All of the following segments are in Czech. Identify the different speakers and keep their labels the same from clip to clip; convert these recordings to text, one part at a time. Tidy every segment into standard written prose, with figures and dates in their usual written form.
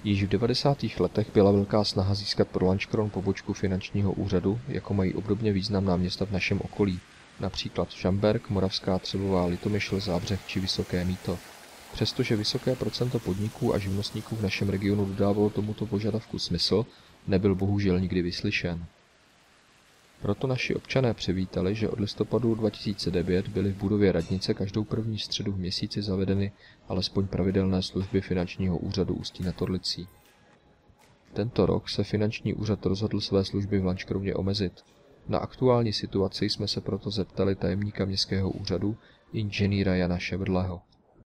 Speaker 1: Již v 90. letech byla velká snaha získat pro Lanškron pobočku finančního úřadu, jako mají obdobně významná města v našem okolí, například Žamberk, Moravská Třebová, Litomyšl, Zábřeh či Vysoké Mýto. Přestože vysoké procento podniků a živnostníků v našem regionu dodávalo tomuto požadavku smysl, nebyl bohužel nikdy vyslyšen. Proto naši občané přivítali, že od listopadu 2009 byly v budově radnice každou první středu v měsíci zavedeny alespoň pravidelné služby finančního úřadu Ústí nad Orlicí. Tento rok se finanční úřad rozhodl své služby v Lanškrovně omezit. Na aktuální situaci jsme se proto zeptali tajemníka městského úřadu, inženýra Jana Ševrdleho.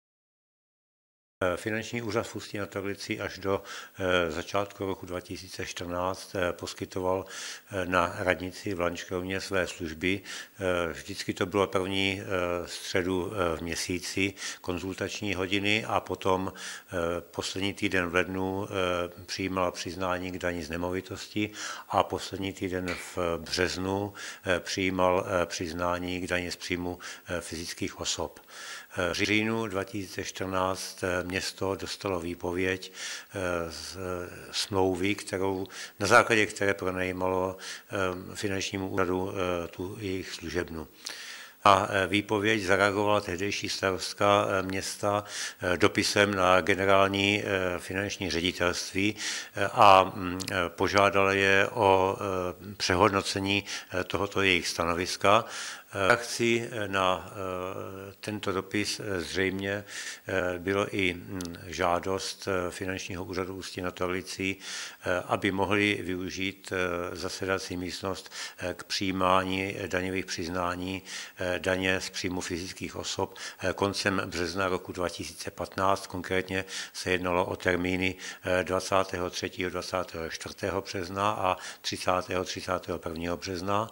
Speaker 2: Finanční úřad v Ústí nad Orlicí až do začátku roku 2014 poskytoval na radnici v Lanškrovně své služby. Vždycky to bylo první středu v měsíci, konzultační hodiny a potom poslední týden v lednu přijímala přiznání k dani z nemovitosti a poslední týden v březnu přijímal přiznání k dani z příjmu fyzických osob. V říjnu 2014 město dostalo výpověď z smlouvy, na základě které pronajímalo finančnímu úřadu tu jejich služebnu. A výpověď zareagovala tehdejší starostka města dopisem na generální finanční ředitelství a požádala je o přehodnocení tohoto jejich stanoviska. Reakcí na tento dopis zřejmě bylo i žádost finančního úřadu Ústí nad Orlicí, aby mohli využít zasedací místnost k přijímání daňových přiznání daně z příjmu fyzických osob koncem března roku 2015. Konkrétně se jednalo o termíny 23. 24. března a 30. 31. března.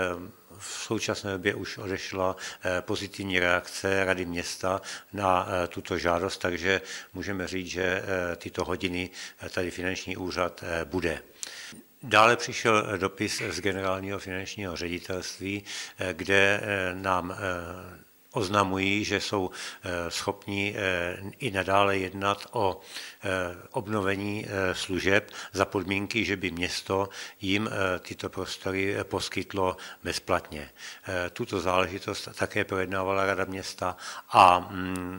Speaker 2: V současné době už odešla pozitivní reakce Rady města na tuto žádost, takže můžeme říct, že tyto hodiny tady finanční úřad bude. Dále přišel dopis z generálního finančního ředitelství, kde nám oznamují, že jsou schopni i nadále jednat o obnovení služeb za podmínky, že by město jim tyto prostory poskytlo bezplatně. Tuto záležitost také projednávala Rada města a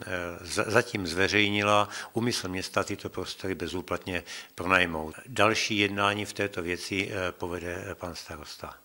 Speaker 2: zatím zveřejnila úmysl města tyto prostory bezúplatně pronajmout. Další jednání v této věci povede pan starosta.